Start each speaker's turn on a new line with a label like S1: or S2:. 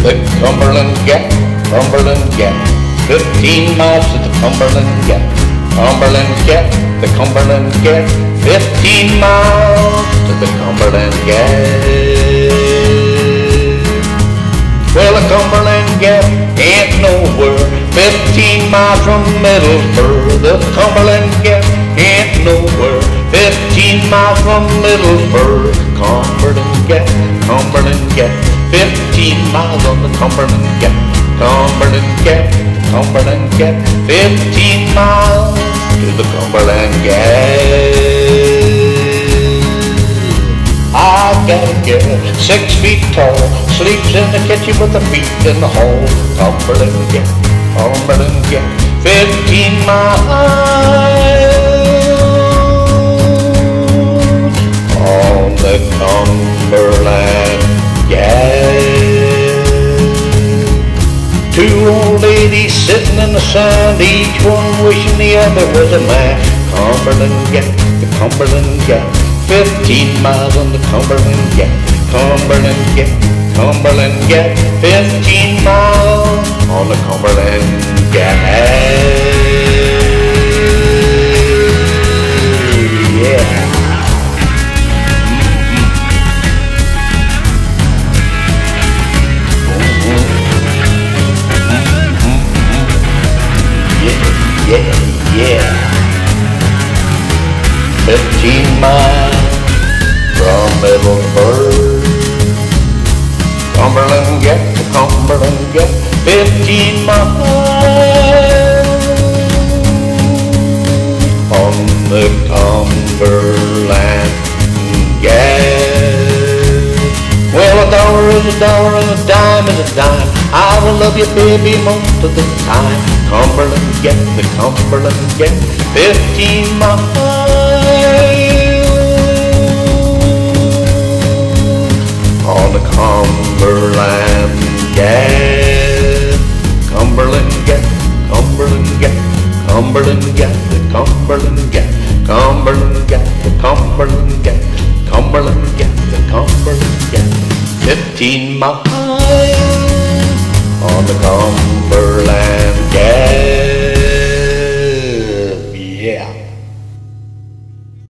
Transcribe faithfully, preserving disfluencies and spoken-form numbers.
S1: the Cumberland Gap, Cumberland Gap. Fifteen miles to the Cumberland Gap, Cumberland Gap, the Cumberland Gap. Fifteen miles to the Cumberland Gap. Well, the Cumberland Gap ain't nowhere fifteen miles from Middlesboro. The Cumberland Gap ain't nowhere fifteen miles from Middlesboro. Cumberland Gap, Cumberland Gap, fifteen miles on the Cumberland Gap. Cumberland Gap, Cumberland Gap, fifteen miles to the Cumberland Gap. I got a girl six feet tall, sleeps in the kitchen with her feet in the hall. Cumberland Gap, Cumberland Gap, fifteen miles on the Cumberland Gap. Two old ladies sitting in the sun, each one wishing the other was a man. Cumberland Gap, the Cumberland Gap, fifteen miles on the Cumberland Gap. Cumberland Gap, Cumberland Gap, fifteen miles on the Cumberland Gap. Yeah. Yeah, yeah. Fifteen miles from Middlesboro. Cumberland Gap, the Cumberland Gap, fifteen miles on the Cumberland Gap. Well, a dollar is a dollar and a dime is a dime. I will love you, baby, most of the time. Cumberland Gap, the Cumberland Gap, fifteen miles on the Cumberland Gap. Cumberland Gap, Cumberland Gap, Cumberland Gap, the Cumberland Gap. Cumberland Gap, the Cumberland Gap. Cumberland Gap, the Cumberland Gap, fifteen miles on the Cumberland